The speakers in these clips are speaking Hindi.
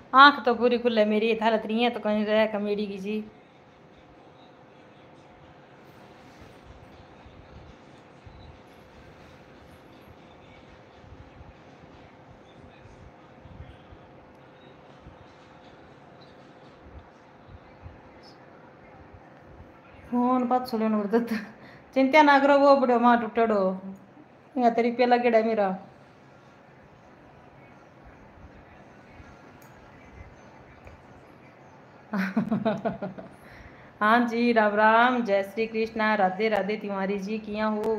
आंख तो पूरी खुले मेरी हालत नहीं है तो कहीं रह कमेडी की जी। फोन पाँच लेन पड़ता चिंता ना करो वो बड़ो मां टूटड़ो यहाँ तेरी पे लगेड़ा है मेरा। हाँ जी राम राम जय श्री कृष्णा राधे राधे तिवारी जी किया हो।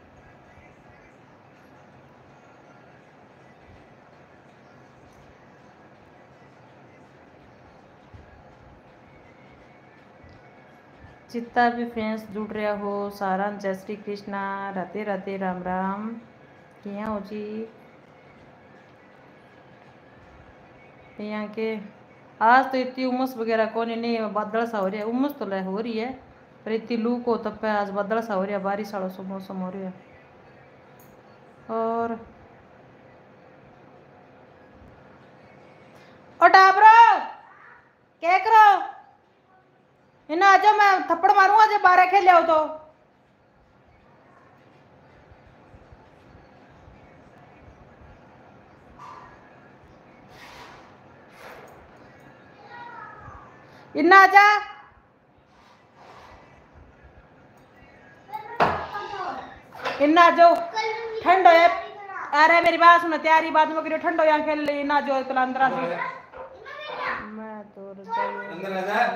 जितना भी फ्रेंड्स जुड़ रहा हो सारा जय श्री कृष्णा राधे राधे राम राम किया हो जी। यहाँ के आज तो इतनी उमस वगैरह कौन नहीं बादल सा हो रही है उमस तो हो रही है पर इतनी लू को तब आज बादल सा हो रहा है बारिश वाला सा मौसम हो रहा है। और टाबरो क्या करो इन्हें आ जाओ मैं थप्पड़ मारूंगा जब 12 खेल आओ तो। इन्हें आ जा इन्हें आ जाओ ठंड हो अरे मेरी बात सुनो तैयारी बाद में करियो ठंड हो यहाँ खेल ले ना जो तो अंदर आ जाओ मैं तो अंदर आ जा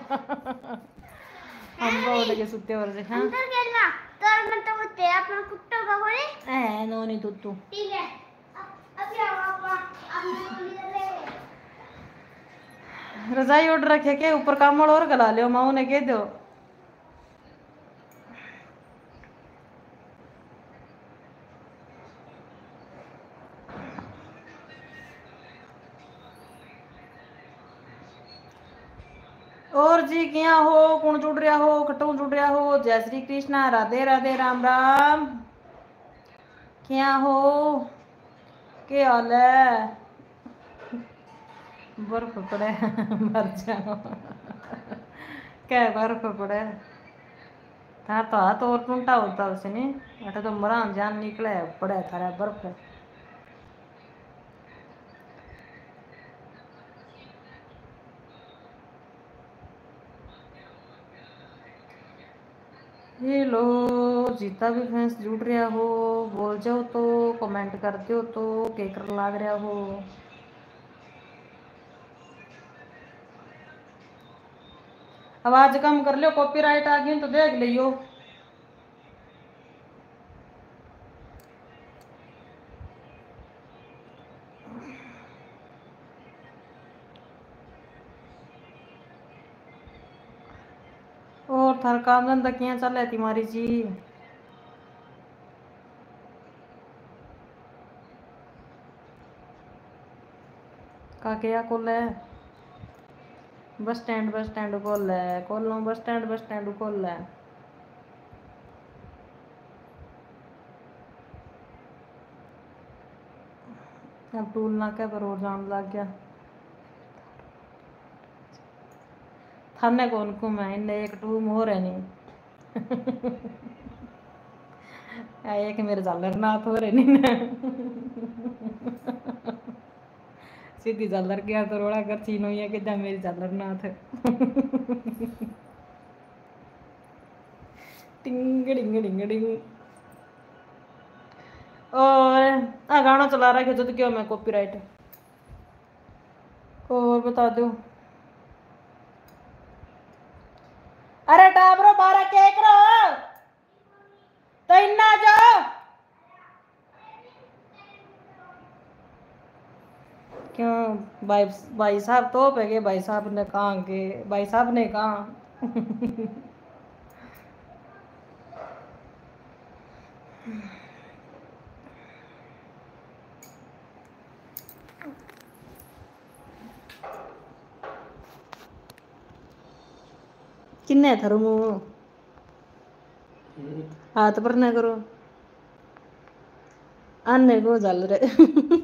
हम बोल के सुते और जे हां अंदर खेलना तो मैं तो ते अपना कुत्ता का बोले ए नो नहीं तू ठीक है अब क्या पापा अब रजाई ऑर्डर रखे के ऊपर कामड़ और गला लियो माऊ ने कह दो। और जी क्या हो कौन जुड़ रहा हो कटू जुड़ रहा हो जय श्री कृष्णा राधे राधे राम राम क्या हो क्या हाल है बर्फ पड़े मर जाओ क्या बर्फ पड़े था तो हाथ और टूटा होता उसे नहीं अटे तो मरा जान निकले पड़े थारा बर्फ है। हेलो जितना भी फ्रेंड्स जुड़ रहा हो बोल जाओ तो कमेंट कर दो तो केकर लाग रहा हो। आवाज कम कर लो कॉपीराइट आ गई तो देख लियो। और थार काम धंधा क्या चल है तुम्हारी जी का क्या खोल है बस स्टैंड खोल है खोल लो बस स्टैंड खोल है। अब टूल ना क्या पर और जान लग गया थाने कौन को मैं इन्हें एक टूम हो रहे नहीं एक मेरे झालर नाथ हो रहे नहीं ना सीधी झालर गया तो रोड़ा कर चीनो ये कि जा मेरी झालर नाथ टिंग डिंग डिंग डिंग। और गाना चला रहा है तो क्यों मैं कॉपीराइट और बता दो। अरे टाबरो 12 केक रहो तो इन्ना जाओ क्यों भाई भाई साहब तो पे गए भाई साहब ने कहा के भाई साहब ने कहा किन्ने थरो मुंह हाथ पर ना करो आने को जल रहे